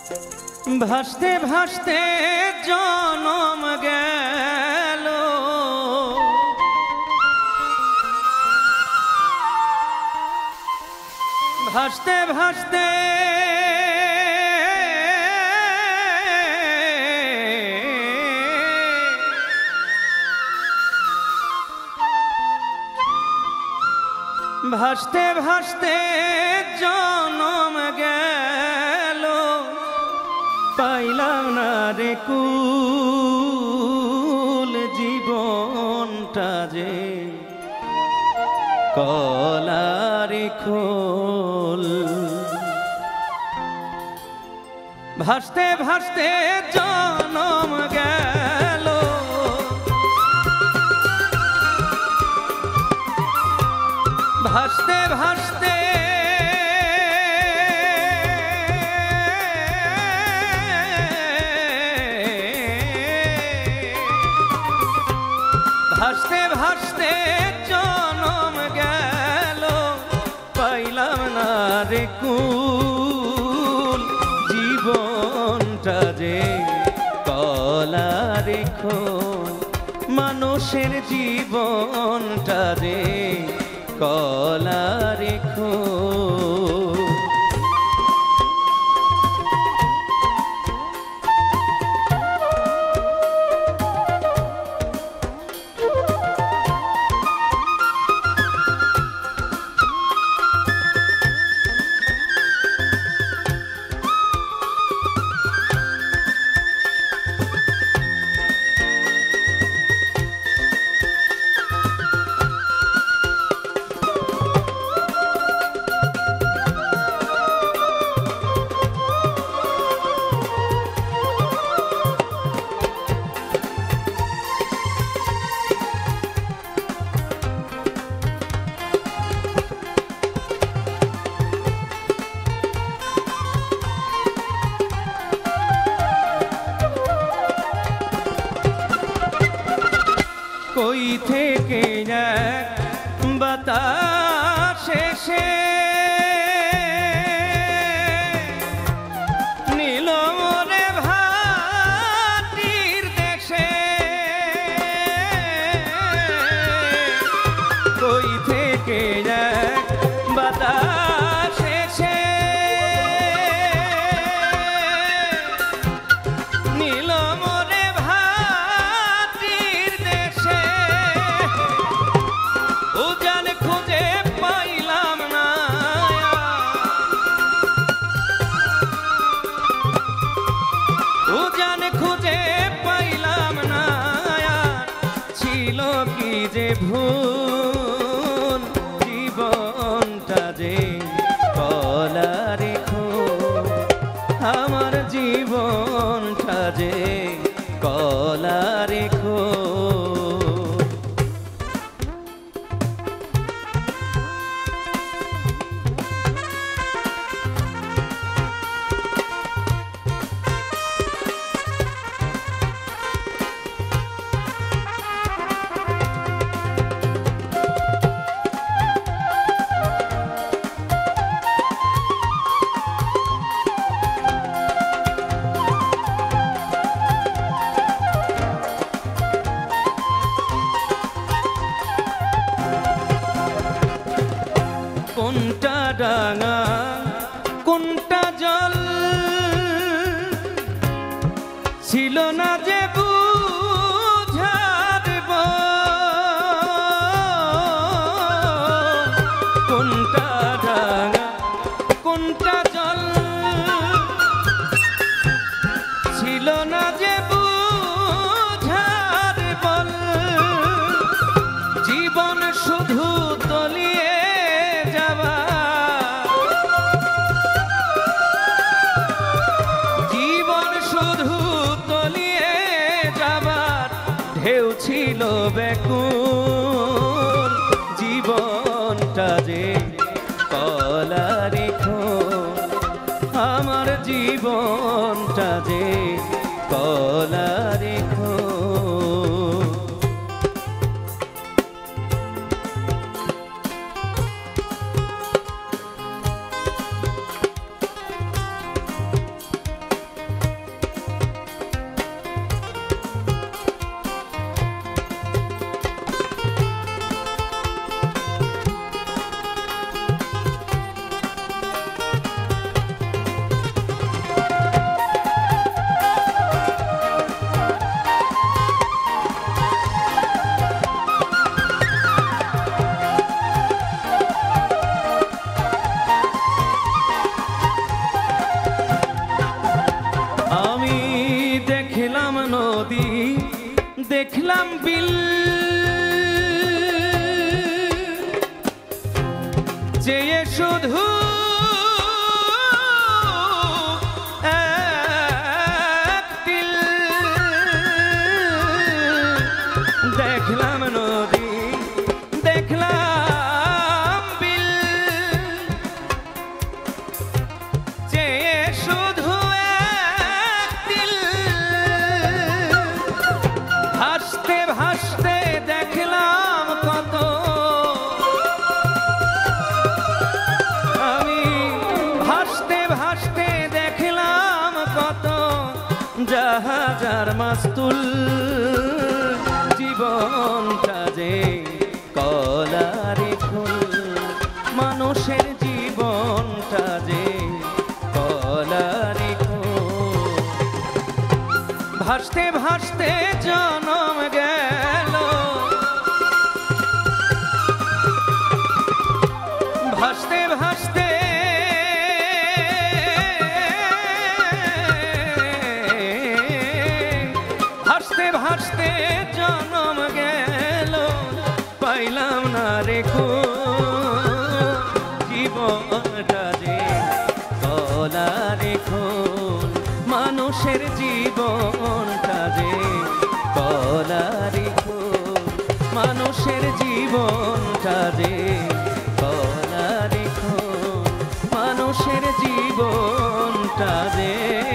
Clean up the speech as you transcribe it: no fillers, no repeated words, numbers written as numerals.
ভাসতে ভাসতে জনম গেল, ভাসতে ভাসতে ভাসতে ভাসতে জনম গেল, পাইলাম না রে কুল, জীবনটা যে কলারে খোল। ভাসতে ভাসতে জনম গেল, ভাসতে ভাসতে ভাসতে ভাসতে জনম গেল, পাইলাম না রে কুল, জীবনটা যে কলারে খোল। মানুষের জীবনটা যে কলারে খোল। কই থেকে এক বাতাস এসে নিল মোরে ভাটির দেশে, কই থেকে এক বাতাস এসে নিল মোরে ভাটির দেশে, উজান খুঁজে পাইলাম না, উজান খুঁজে পাইলাম না, ছিল কি যে ভুল, জীবনটা যে কলারে খোল। আমার জীবনটা যে কলারে খোল। কোনটা ডাঙা কোনটা জল ছিল না যে বুঝার, কোনটা ডাঙা কোনটা জল ছিল না যে বুঝার বল, জীবন শুধু তলিয়ে যাওয়া, জীবন শুধু তলিয়ে যাবার ঢেউ ছিল ব্যাকুল, জীবনটা যে কলারে খোল। আমার জীবনটা যে কলারে খোল। বিল চেয়ে শুধু এক তিল দেখলাম নদী দেখলাম বিল চেয়ে শুধু এক তিল ভাসতে ভাসতে দেখলাম কত আমি ভাসতে ভাসতে দেখলাম কত জাহাজ আর মাস্তুল জীবনটা যে কলারে ফুল মানুষের জীবনটা যে কলারে ফুল ভাসতে ভাসতে জনম গেল ভাসতে ভাসতে ভাসতে ভাসতে জনম গেল পাইলাম না রেখো জীবনটা যে কলা রেখো মানুষের জীবনটা যে কলা রেখো মানুষের জীবনটা যে কলা রেখো মানুষের জীবনটা যে